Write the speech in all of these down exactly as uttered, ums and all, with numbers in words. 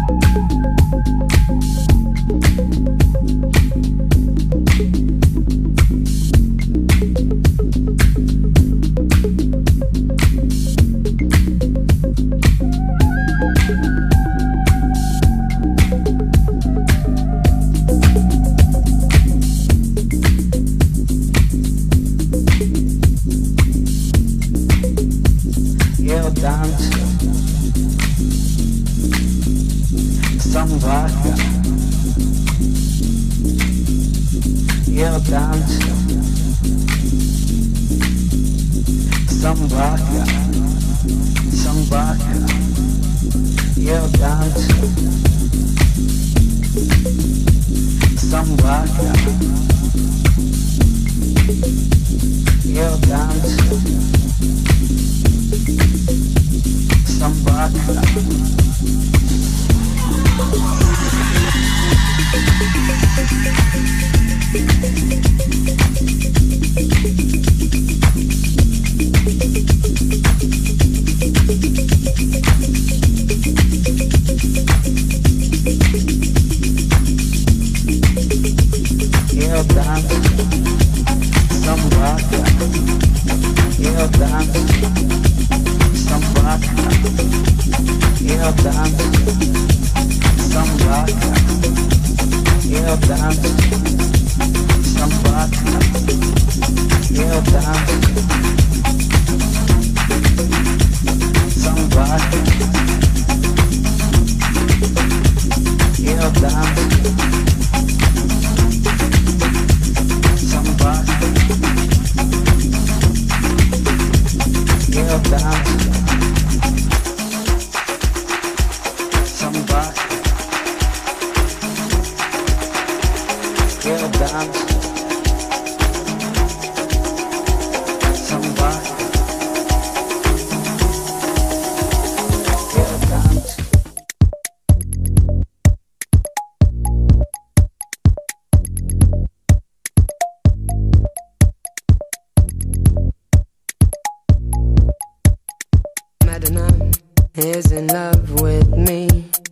is in love with me,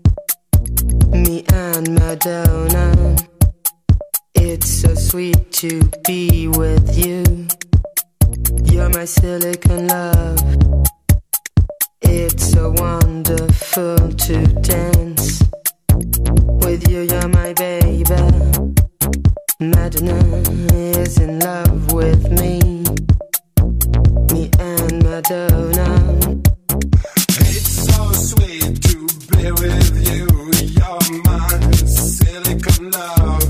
me and Madonna. It's so sweet to be with you. You're my silicon love. It's so wonderful to dance with you. You're my baby. Madonna is in love with me, me and Madonna. It's so sweet to be with you. You're my silicon love,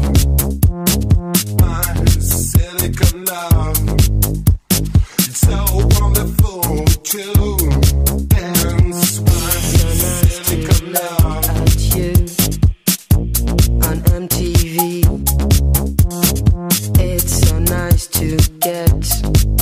my silicon love. It's so wonderful to dance, my silicon love. At you on M T V. It's so nice to get